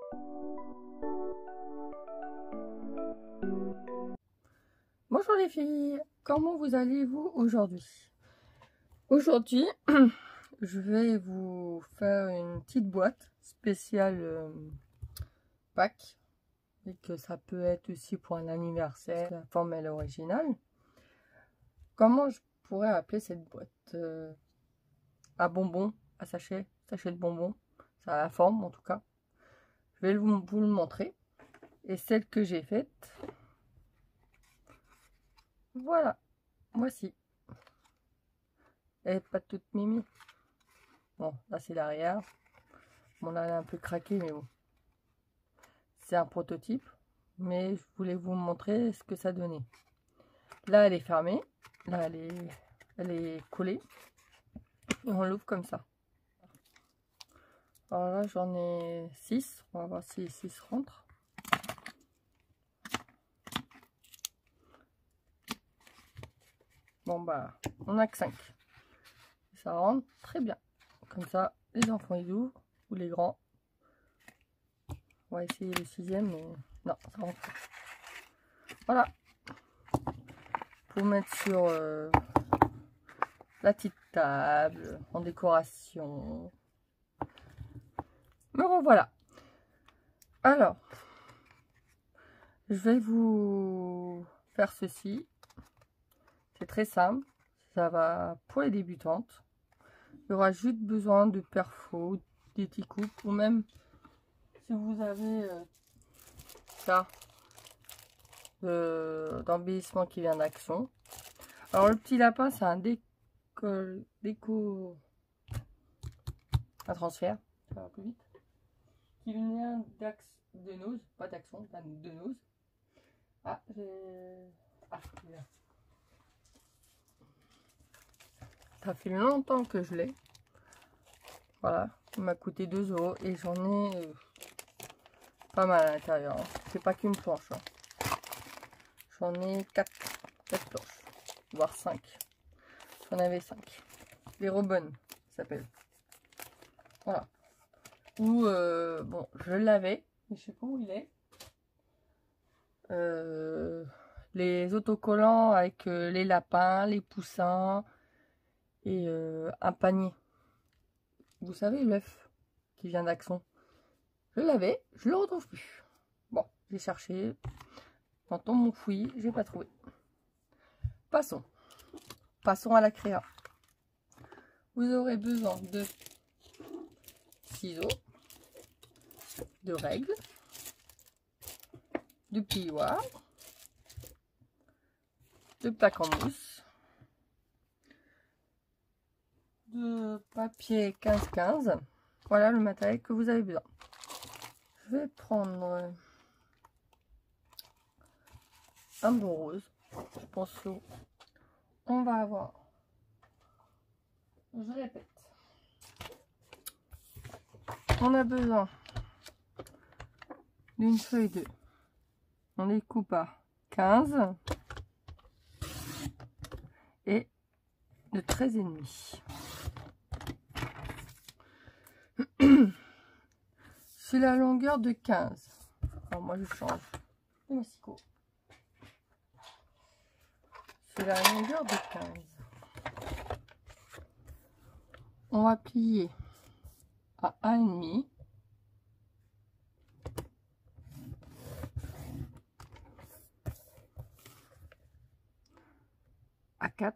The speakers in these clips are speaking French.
Bonjour les filles, comment vous allez-vous aujourd'hui? Aujourd'hui, je vais vous faire une petite boîte spéciale Pâques, et que ça peut être aussi pour un anniversaire, la forme est originale. Comment je pourrais appeler cette boîte? À bonbons, à sachet de bonbons, ça a la forme en tout cas. Je vais vous le montrer. Et celle que j'ai faite, voilà, voici. Elle n'est pas toute mimi. Bon, là c'est l'arrière. Bon, là elle est un peu craquée, mais bon. C'est un prototype, mais je voulais vous montrer ce que ça donnait. Là elle est fermée, là elle est collée. Et on l'ouvre comme ça. Alors là j'en ai 6. On va voir si 6 rentrent. Bon bah, on n'a que 5. Ça rentre très bien. Comme ça, les enfants ils ouvrent, ou les grands. On va essayer le 6e, mais non, ça rentre pas. Voilà. Pour mettre sur la petite table, en décoration. Me revoilà. Alors, je vais vous faire ceci. C'est très simple. Ça va pour les débutantes. Il y aura juste besoin de perfos, des petits coupes, ou même si vous avez ça d'embellissement qui vient d'Action. Alors le petit lapin, c'est un un transfert, ça va plus vite, qui vient de Nose, pas d'Action, de Nose. Ah, ça fait longtemps que je l'ai. Voilà, il m'a coûté 2 € et j'en ai pas mal à l'intérieur. Hein. C'est pas qu'une planche. Hein. J'en ai 4 planches, voire 5. J'en avais 5. Les Robin, ça s'appelle. Voilà. Ou, bon, je l'avais, mais je sais pas où il est. Les autocollants avec les lapins, les poussins et un panier. Vous savez, l'œuf qui vient d'Action. Je l'avais, je le retrouve plus. Bon, j'ai cherché. Dans mon fouillis, j'ai pas trouvé. Passons à la créa. Vous aurez besoin de ciseaux, de règles, de plioir, de plaques en mousse, de papier 15-15. Voilà le matériel que vous avez besoin. Je vais prendre un bon rose. Je pense qu'on va avoir, je répète, on a besoin d'une feuille de, on les coupe à 15 et de 13,5. C'est la longueur de 15. Alors moi je change le massicot. C'est la longueur de 15. On va plier à 1,5. À 4.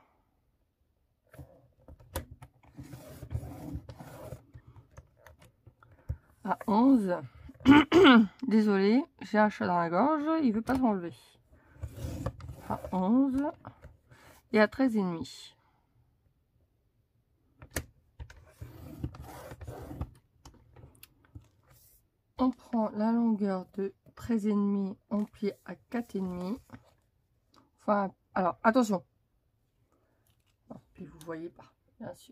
À 11. Désolée, j'ai un chat dans la gorge, il veut pas s'enlever. À 11 et à 13,5. On prend la longueur de 13,5, on plie à 4,5. Enfin, alors attention. Non, puis vous voyez pas, bien sûr.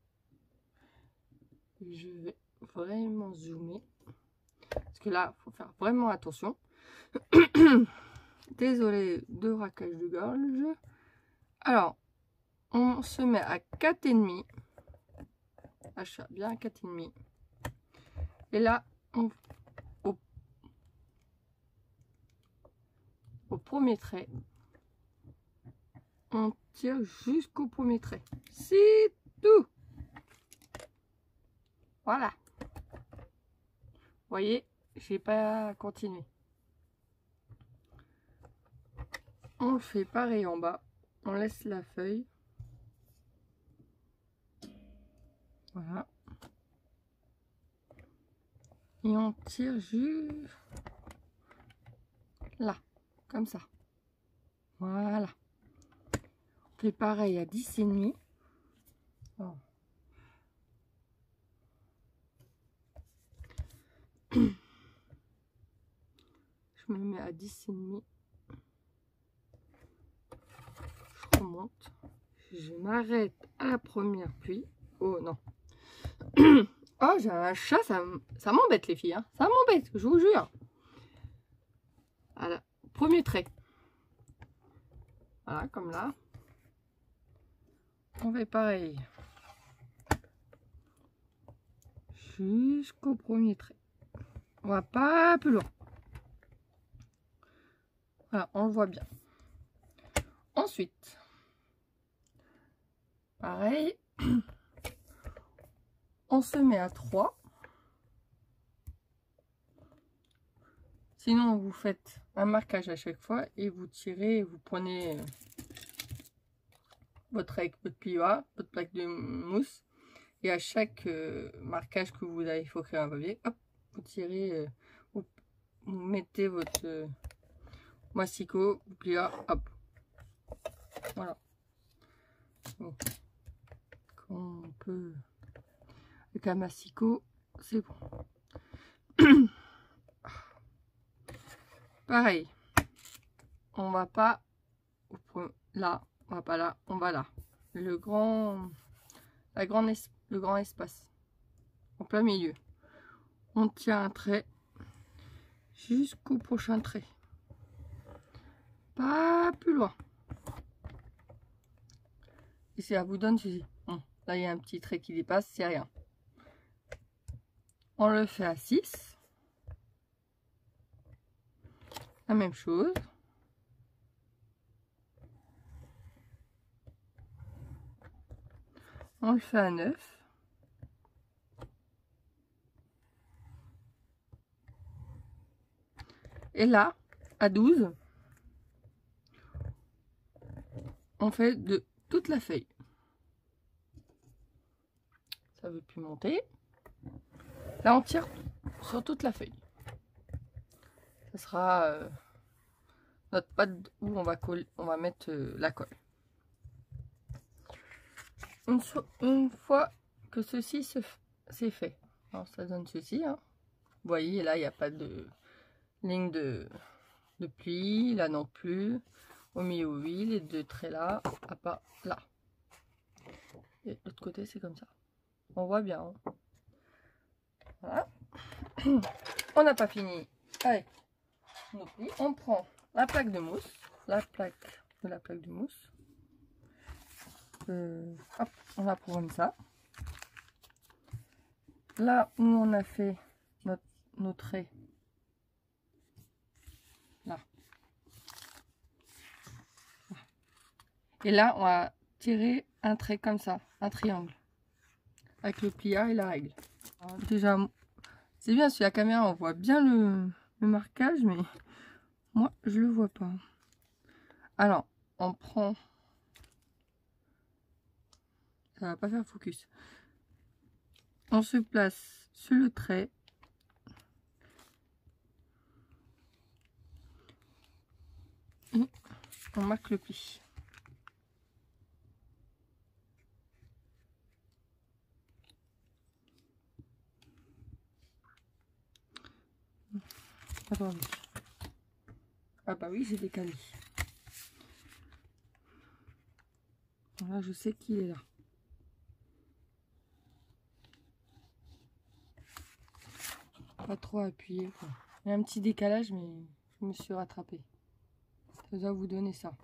Je vais vraiment zoomer. Parce que là, il faut faire vraiment attention. Désolée de raquage de gorge. Alors, on se met à 4,5. Achat bien à 4,5. Et là, on au premier trait. On tire jusqu'au premier trait. C'est tout. Voilà. Vous voyez, j'ai pas continué. On le fait pareil en bas. On laisse la feuille. Voilà. Et on tire juste là, comme ça. Voilà. On fait pareil à 10,5. Oh. Je me mets à 10,5. Je remonte. Je m'arrête à la première pluie. Oh non. Oh, j'ai un chat, ça m'embête les filles. Hein. Ça m'embête, je vous jure. Voilà, premier trait. Voilà, comme là. On fait pareil. Jusqu'au premier trait. On va pas plus loin. Voilà, on le voit bien. Ensuite, pareil. On se met à 3. Sinon, vous faites un marquage à chaque fois et vous tirez, vous prenez votre plioir, votre plaque de mousse. Et à chaque marquage que vous avez, il faut créer un papier. Hop, vous tirez, vous mettez votre massicot, vous pliez, hop. Voilà. Bon. Quand on peut... Avec un massicot, c'est bon. Pareil. On va pas là, on va pas là, on va là. Le grand espace. En plein milieu. On tient un trait jusqu'au prochain trait. Pas plus loin. Et ça vous donne ceci. Bon, là, il y a un petit trait qui dépasse, c'est rien. On le fait à 6. La même chose. On le fait à 9. Et là, à 12, on fait de toute la feuille. Ça ne veut plus monter. Là, on tire sur toute la feuille. Ce sera notre pâte où on va mettre la colle. Une fois que ceci c'est fait, alors ça donne ceci. Hein. Vous voyez, là, il n'y a pas de ligne de pli. Là non plus. Au milieu, oui. Les deux traits là, à part là. Et l'autre côté, c'est comme ça. On voit bien. Hein. Voilà. On n'a pas fini avec nos plis. On prend la plaque de mousse. La plaque de mousse. Hop, on la prend comme ça. Là où on a fait nos traits. Là. Et là, on va tirer un trait comme ça, un triangle. Avec le pliant et la règle. Alors, déjà, c'est bien sur la caméra, on voit bien le marquage, mais moi, je le vois pas. Alors, on prend... Ça va pas faire focus. On se place sur le trait. Et on marque le pli. Attendez. Ah bah oui, j'ai décalé. Là, je sais qu'il est là. Pas trop appuyé, quoi. Il y a un petit décalage, mais je me suis rattrapée. Ça doit vous donner ça.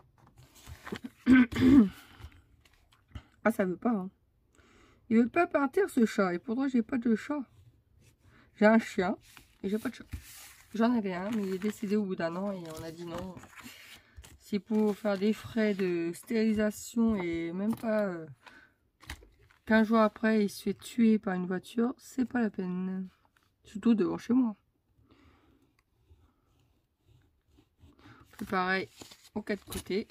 Ah, ça veut pas, hein. Il veut pas partir, ce chat. Et pourtant, j'ai pas de chat. J'ai un chien et j'ai pas de chat. J'en avais un, mais il est décédé au bout d'un an et on a dit non. C'est pour faire des frais de stérilisation et même pas 15 jours après il se fait tuer par une voiture, c'est pas la peine. Surtout devant chez moi. C'est pareil aux quatre côtés.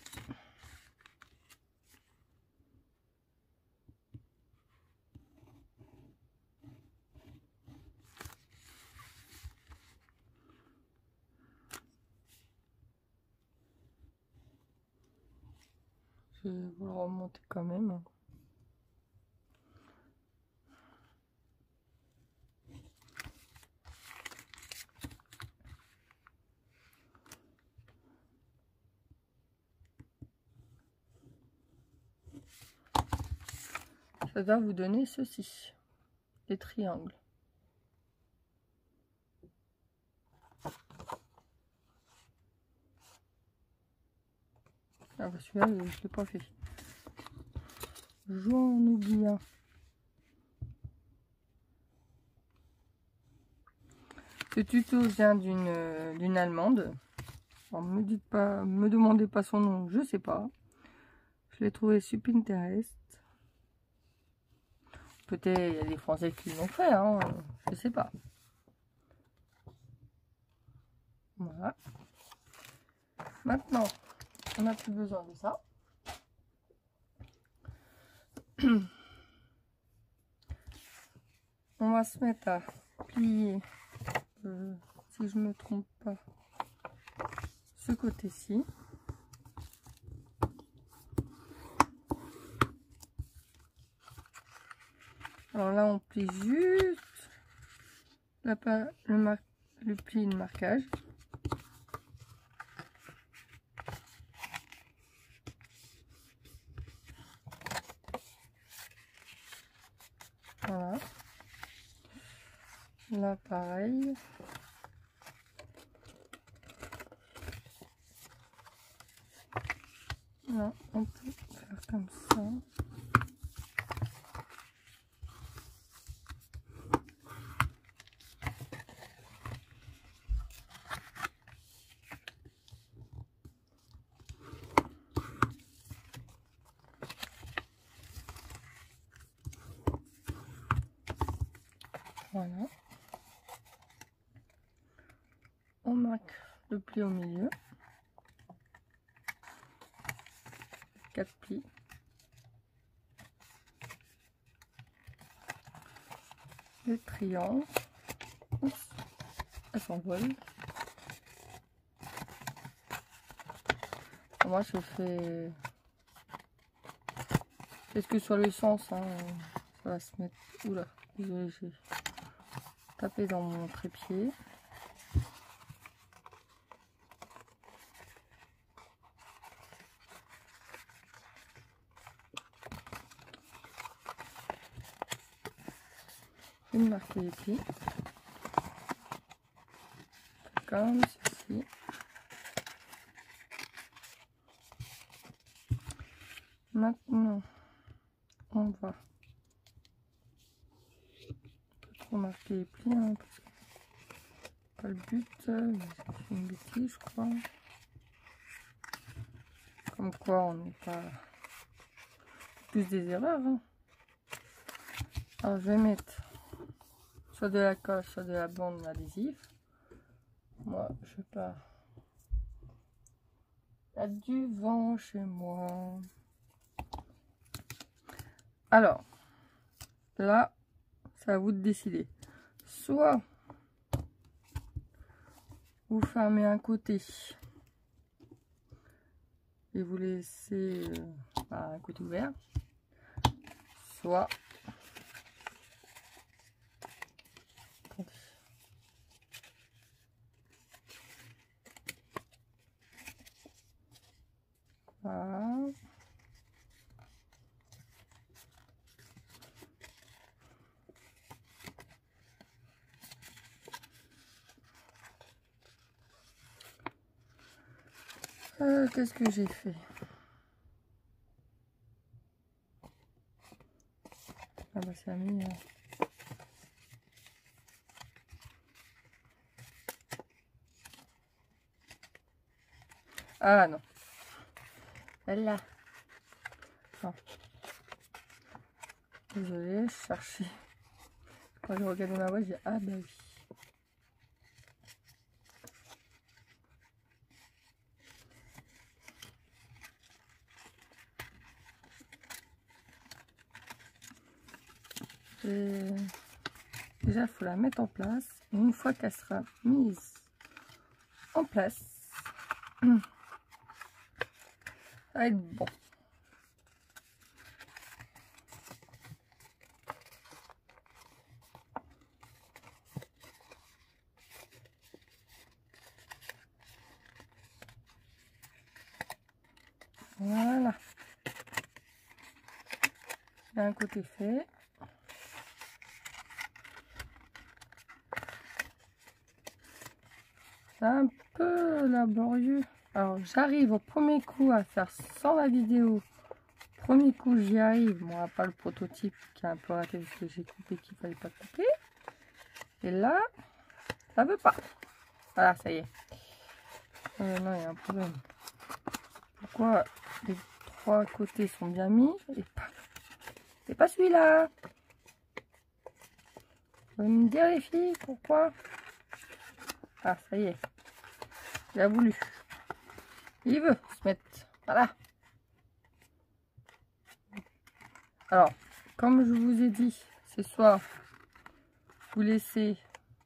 Je vais vous le remonter quand même. Ça va vous donner ceci, des triangles. Ah bah celui-là, je ne l'ai pas fait. J'en oublie un. Ce tuto vient d'une Allemande. Alors, me demandez pas son nom, je sais pas. Je l'ai trouvé sur Pinterest. Peut-être il y a des Français qui l'ont fait, hein, je sais pas. Voilà. Maintenant, on n'a plus besoin de ça. On va se mettre à plier, si je ne me trompe pas, ce côté-ci. Alors là, on plie juste le pli de marquage. Voilà. Là, pareil. Là, on peut faire comme ça. Voilà. On marque le pli au milieu. 4 plis. Les triangles. Oups, elles s'envolent. Moi je fais ce que sur le sens, hein, ça va se mettre. Oula, désolé, j'ai tapé dans mon trépied. Je vais marquer les plis comme ceci. Maintenant, on va trop marquer les plis, hein, parce que c'est pas le but. J'ai fait une bêtise, je crois. Comme quoi, on n'est pas tous des erreurs. Hein. Alors, je vais mettre soit de la colle, soit de la bande adhésive. Moi, je pars. Il y a du vent chez moi. Alors, là, c'est à vous de décider. Soit vous fermez un côté et vous laissez un côté ouvert, soit voilà. Qu'est-ce que j'ai fait? Ah bah c'est mis. Ah non. Voilà. Non. Désolée, je cherchais. Quand j'ai regardé ma voix, j'ai dit ah bah oui. Et déjà, il faut la mettre en place. Et une fois qu'elle sera mise en place, ça va être bon. Voilà. Il y a un côté fait. C'est un peu laborieux. Alors, j'arrive au premier coup à faire sans la vidéo. Premier coup, j'y arrive. Bon, à part le prototype qui est un peu raté parce que j'ai coupé qu'il fallait pas couper. Et là, ça veut pas. Voilà, ça y est. Non, il y a un problème. Pourquoi les trois côtés sont bien mis et pas celui-là? Vous pouvez me dire les filles pourquoi? Ah, ça y est. Il a voulu. Il veut se mettre. Voilà. Alors, comme je vous ai dit, c'est soit vous laissez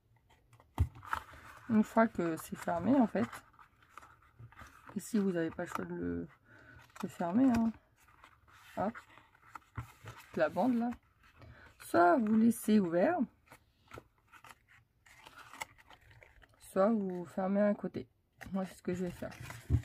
une fois que c'est fermé en fait. Et si vous n'avez pas le choix de le fermer, hein. Hop. La bande là. Soit vous laissez ouvert. Soit vous fermez un côté. Moi, c'est ce que je vais faire.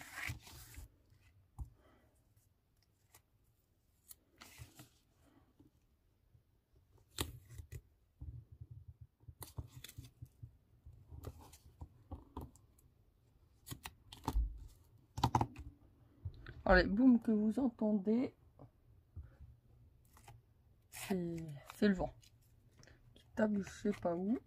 Alors, les booms que vous entendez, c'est le vent qui tape, je sais pas où.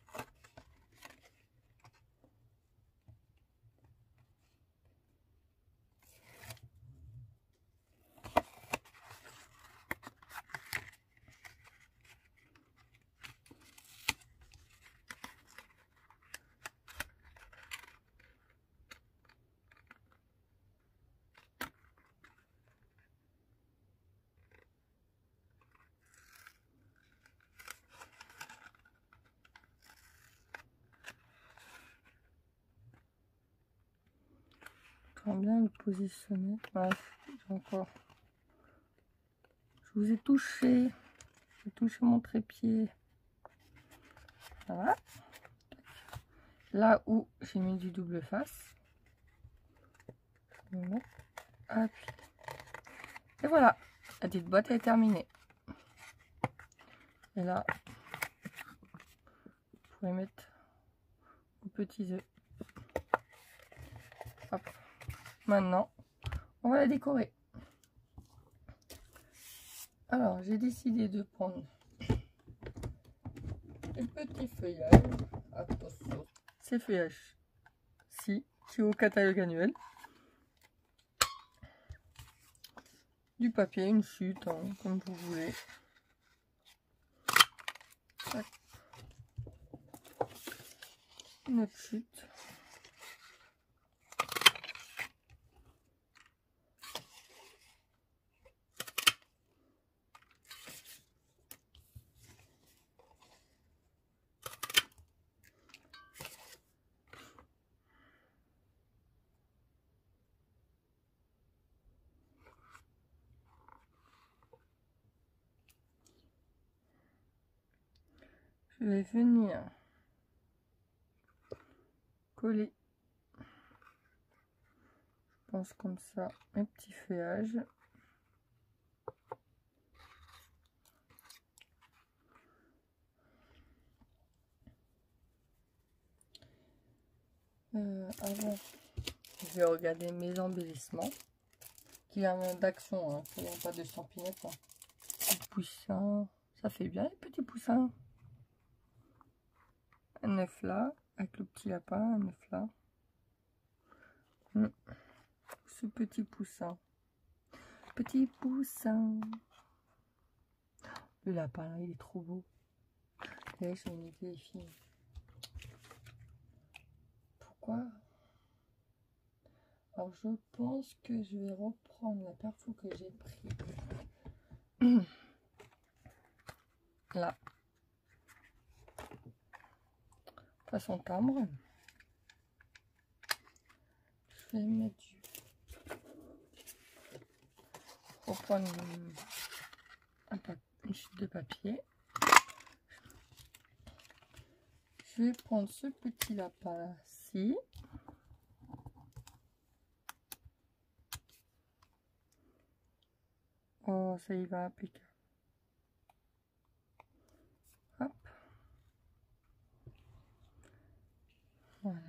Bien le positionner. Voilà, encore. Je vous ai touché. J'ai touché mon trépied. Voilà. Là où j'ai mis du double face. Je vais mettre. Appuie. Et voilà. La petite boîte est terminée. Et là, vous pouvez mettre vos petits œufs. Hop. Maintenant, on va la décorer. Alors, j'ai décidé de prendre des petits feuillages. Attention. Ces feuillages-ci, qui est au catalogue annuel. Du papier, une chute, hein, comme vous voulez. Tac. Une autre chute. Je vais venir coller, je pense comme ça, un petit feuillage. Avant, je vais regarder mes embellissements, qui a d'action, hein, il n'y a pas de champignons. Hein. Petit poussin, ça fait bien les petits poussins. Un œuf là, avec le petit lapin, un œuf là. ce petit poussin. Petit poussin. Le lapin, là, il est trop beau. Et c'est une vieille fille. Pourquoi? Alors, je pense que je vais reprendre la perfo que j'ai pris. Là. Façon timbre. Je vais mettre du... reprendre une chute de papier. Je vais prendre ce petit lapin-ci. Oh, ça y va impeccable. Hop. Voilà.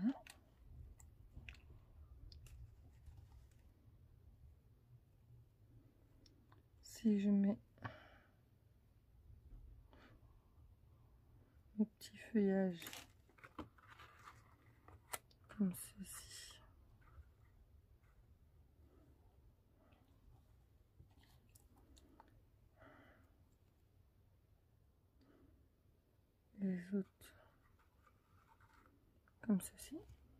Si je mets le petit feuillage comme ceci. Les autres comme ceci.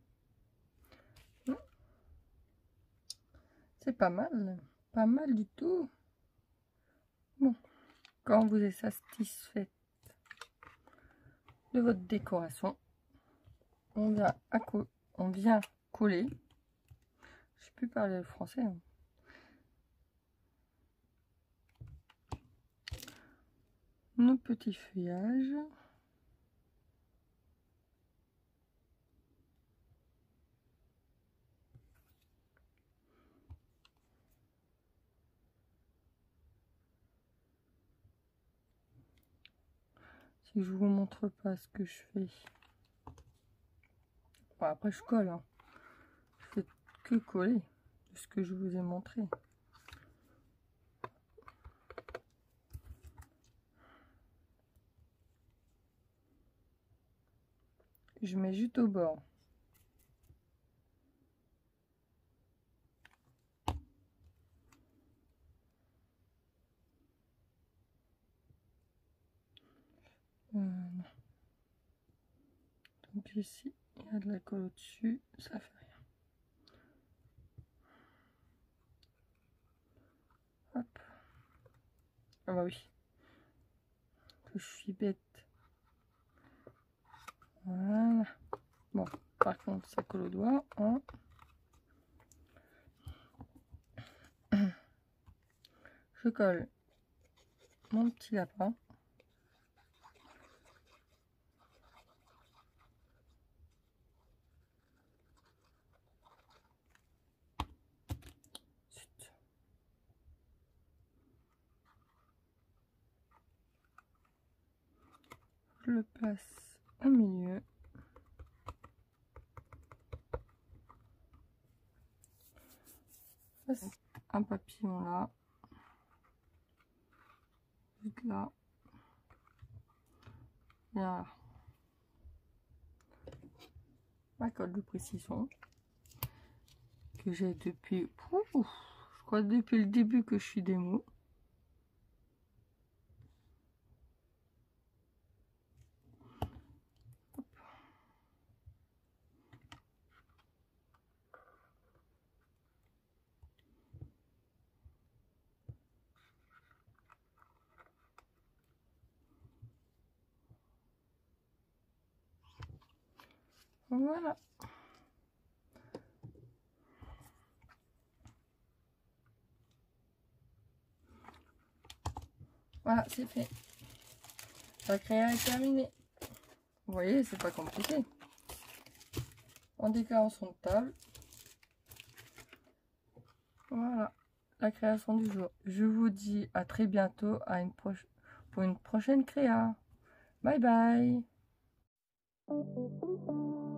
C'est pas mal du tout. Bon, quand vous êtes satisfaite de votre décoration, on vient coller. Je sais plus parler le français. Hein. Nos petits feuillages. Si je vous montre pas ce que je fais. Bon, après je colle. Hein. Je fais que coller de ce que je vous ai montré. Je mets juste au bord. Non. Donc ici, il y a de la colle au-dessus, ça fait rien. Hop. Ah bah oui. Que je suis bête. Voilà. Bon, par contre, ça colle au doigt. Hein. Je colle mon petit lapin. Je le place au milieu. Un papillon là. Juste là. Et là. Ma colle de précision. Que j'ai depuis... je crois depuis le début que je suis démo. Voilà. Voilà, c'est fait. La créa est terminée. Vous voyez, c'est pas compliqué. En décoration de table. Voilà, la création du jour. Je vous dis à très bientôt pour une prochaine créa. Bye bye.